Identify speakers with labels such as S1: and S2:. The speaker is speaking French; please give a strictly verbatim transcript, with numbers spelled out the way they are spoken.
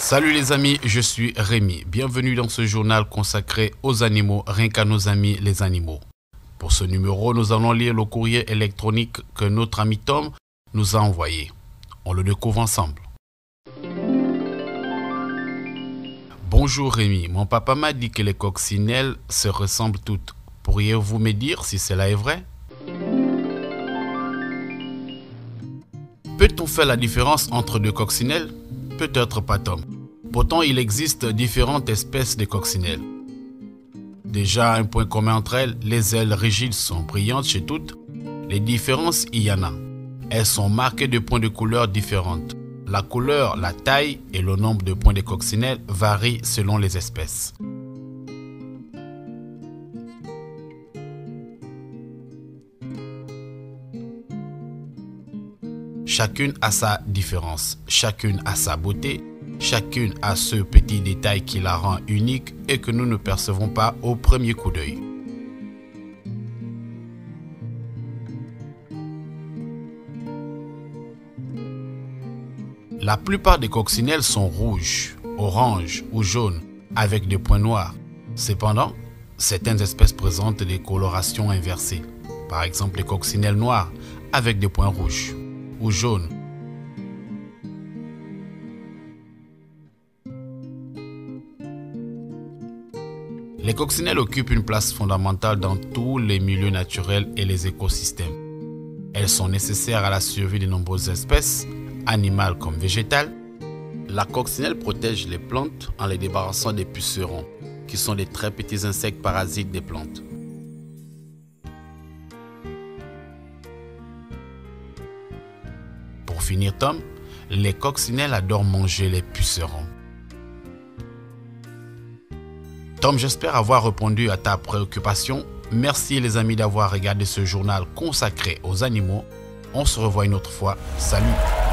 S1: Salut les amis, je suis Rémi. Bienvenue dans ce journal consacré aux animaux, rien qu'à nos amis les animaux. Pour ce numéro, nous allons lire le courrier électronique que notre ami Tom nous a envoyé. On le découvre ensemble. Bonjour Rémi, mon papa m'a dit que les coccinelles se ressemblent toutes. Pourriez-vous me dire si cela est vrai? Peut-on faire la différence entre deux coccinelles? Peut-être pas Tom. Pourtant, il existe différentes espèces de coccinelles. Déjà, un point commun entre elles, les ailes rigides sont brillantes chez toutes. Les différences, il y en a. Elles sont marquées de points de couleur différentes. La couleur, la taille et le nombre de points de coccinelles varient selon les espèces. Chacune a sa différence, chacune a sa beauté, chacune a ce petit détail qui la rend unique et que nous ne percevons pas au premier coup d'œil. La plupart des coccinelles sont rouges, oranges ou jaunes avec des points noirs. Cependant, certaines espèces présentent des colorations inversées. Par exemple, les coccinelles noires avec des points rouges ou jaunes. Les coccinelles occupent une place fondamentale dans tous les milieux naturels et les écosystèmes. Elles sont nécessaires à la survie de nombreuses espèces, animales comme végétales. La coccinelle protège les plantes en les débarrassant des pucerons, qui sont des très petits insectes parasites des plantes. Pour finir Tom, les coccinelles adorent manger les pucerons. Tom, j'espère avoir répondu à ta préoccupation. Merci les amis d'avoir regardé ce journal consacré aux animaux. On se revoit une autre fois. Salut!